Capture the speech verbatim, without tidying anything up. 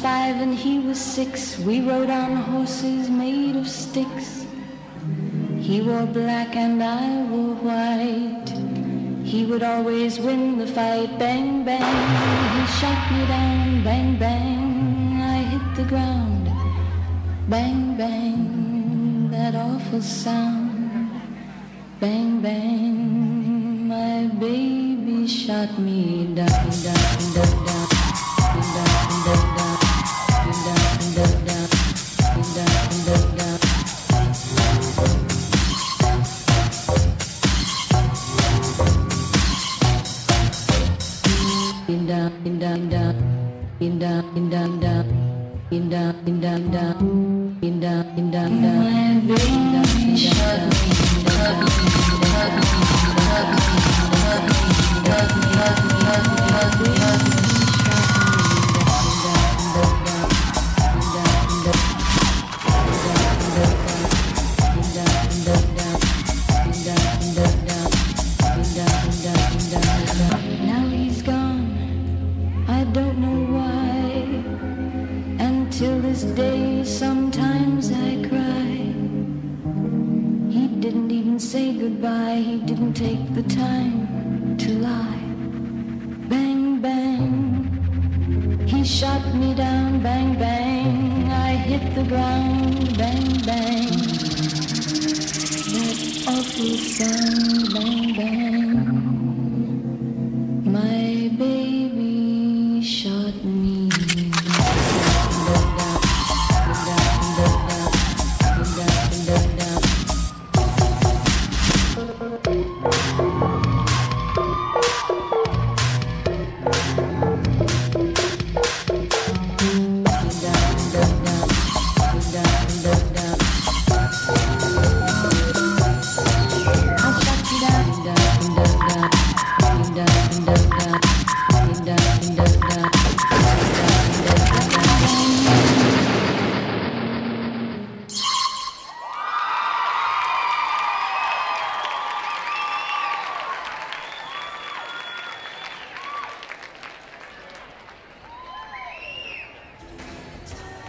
five and he was six. We rode on horses made of sticks. He wore black and I wore white. He would always win the fight. Bang, bang, he shot me down. Bang, bang, I hit the ground. Bang, bang, that awful sound. Bang, bang, my baby shot me down, down, down, down, down, down, down, down, down, down, down, down, down. Indah, indah, indah, indah, indah, indah, indah, indah, indah, indah, indah, indah. My baby shot me down, down, now he's gone. I don't know why. Until this day, sometimes I cry. He didn't even say goodbye. He didn't take the time to lie. Bang, bang, he shot me down. Bang, bang, I hit the ground. Bang, bang, that awful sound. Bang, bang.